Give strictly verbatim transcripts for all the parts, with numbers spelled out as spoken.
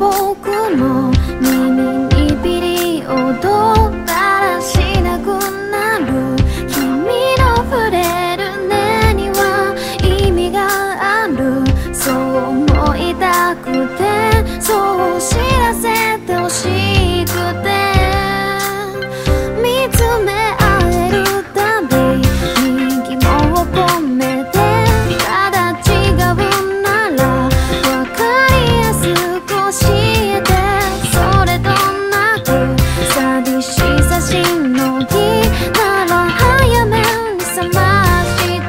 僕の耳にピリオド鳴らしなくなる。君の触れる根には意味がある。そう思いたくて、そう知らせてほしくて、見つめ合えるたびに疑問を込めて、ただ違うなら分かりやすく教えて。それとなく寂しさしのぎなら早めに覚まして、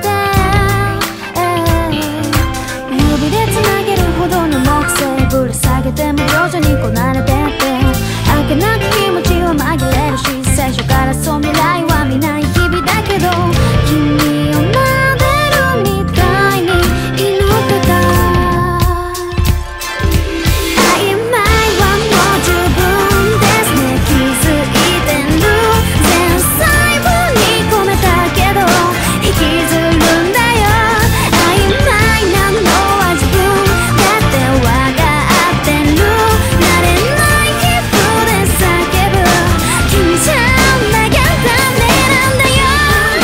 指でつなげるほどの木星ぶら下げても徐々にこなれてって、あけなく気持ちは紛れるし、最初からそう未来は見ない日々だけど、君を撫でるみたいに祈ってた。曖昧はもう十分ですね、気づいてる。全細部に込めたけど引きずるんだよ。曖昧なのは自分だって分かってる。慣れない皮膚で叫ぶ君じゃなきゃダメなんだよ。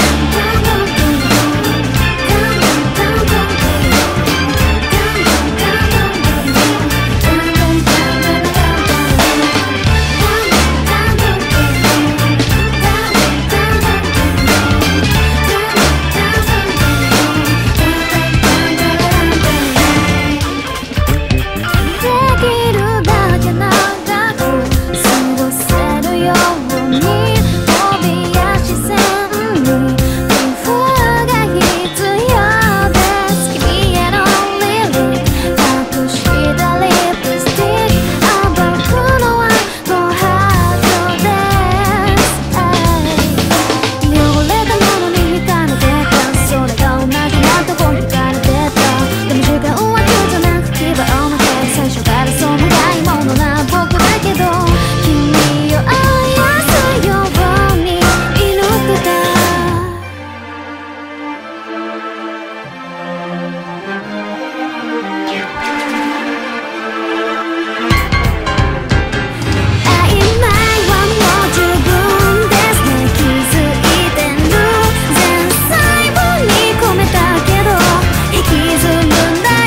できるだけ長く過ごせるように、飛び足線に工夫が必要です。君へのリリック隠したリップスティック、暴くのはご法度です。汚れたものに惹かれてた、それが同じなとこ惹かれてた。でも時間は急じゃなく牙を向け、最初からそう長いものな僕だけど、君を愛すように祈ってた。曖昧はもう十分ですね、気づいてる。全細部に込めたけど引きずるんだ